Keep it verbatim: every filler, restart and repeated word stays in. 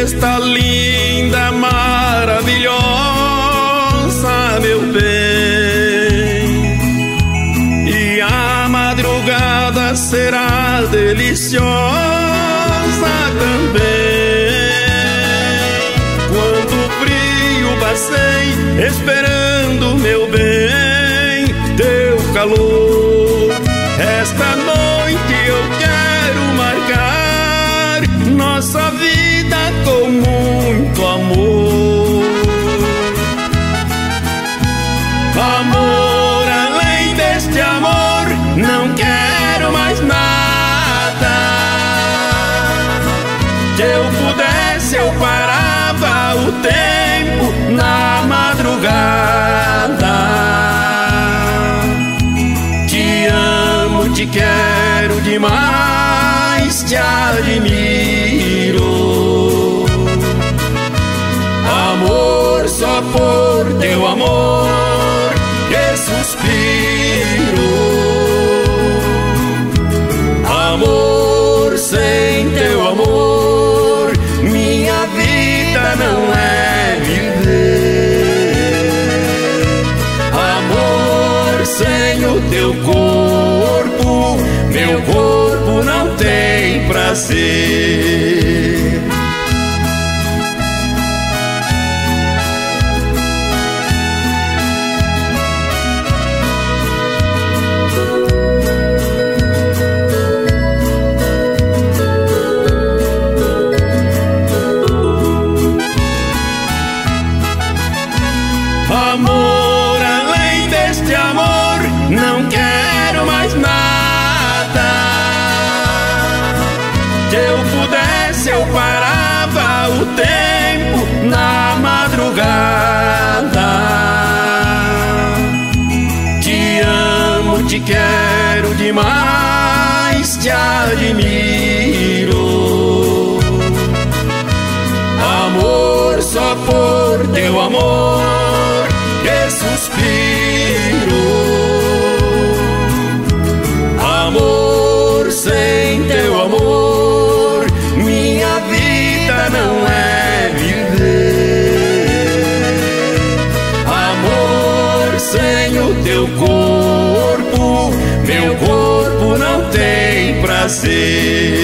está linda, maravilhosa, meu bem. E a madrugada será deliciosa também. Quando o frio passei, esperando, meu bem, teu calor. Esta noite eu quero marcar nossa vida com muito amor. Amor, além deste amor, não quero mais nada. Se eu pudesse, eu parava o tempo na madrugada. Te amo, te quero demais, te admiro. Amor, só por teu amor que suspiro. Amor, sem teu amor, minha vida não é viver. Amor, sem o teu corpo, meu corpo não tem prazer. Amor, além deste amor, não quero mais nada. Se eu pudesse, eu parava o tempo na madrugada. Te amo, te quero demais, te admiro. Amor, só por teu amor que suspiro. Amor, sem teu amor, minha vida não é viver. Amor, sem o teu corpo, meu corpo não tem prazer.